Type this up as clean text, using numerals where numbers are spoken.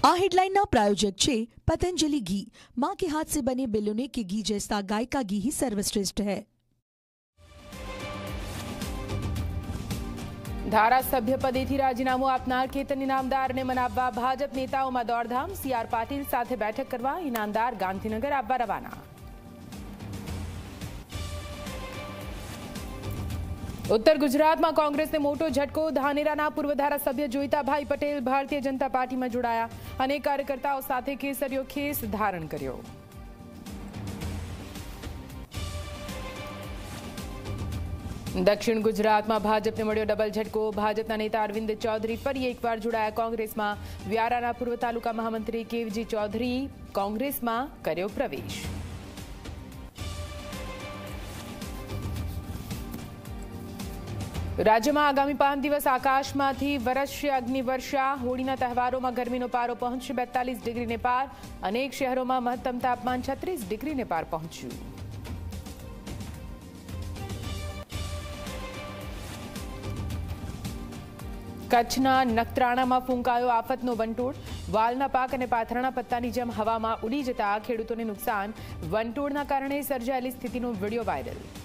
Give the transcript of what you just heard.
આ હેડલાઇનના પ્રાયોજક છે પતંજલિ ઘી। मां के हाथ से बने बिलोने के घी जैसा गाय का घी ही सर्वश्रेष्ठ है। ધારાસભ્ય પદેથી રાજીનામું આપનાર કેતન ઇનામદારને મનાવવા ભાજપ નેતાઓમાં દોડધામ। સીઆર પાટીલ સાથે બેઠક કરવા ઇનામદાર ગાંધીનગર આવવા રવાના। उत्तर गुजरात में कांग्रेस ने मोटो झटको। धानेराना पूर्व धारासभ्य जोईताभाई पटेल भारतीय जनता पार्टी में जोड़ाया। अनेक कार्यकर्ताओं साथे केसरियो खेस धारण कर्यो। दक्षिण गुजरात में भाजपने मळ्यो डबल झटको। भाजपा नेता अरविंद चौधरी फरी एकवार जोड़ाया कांग्रेस में। व्याराना पूर्व तालुका महामंत्री केवजी चौधरी कांग्रेस में कर्यो प्रवेश। राज्य में आगामी 5 दिवस आकाश में वरसशे अग्निवर्षा। होळीना तहेवारों में गर्मी पारो पहुंचशे 42 डिग्री ने पार। अनेक शहरों में महत्तम तापमान 36 डिग्री ने पार पहुंच्यु। कच्छना नखत्राणा में फूंकायो आफतनो वंटोळ। वालना पाक और पाथराना पत्तानी जेम हवा में उड़ी जता खेडूतोने नुकसान। वंटोळना कारणे सर्जायेली स्थितिनो वीडियो वायरल।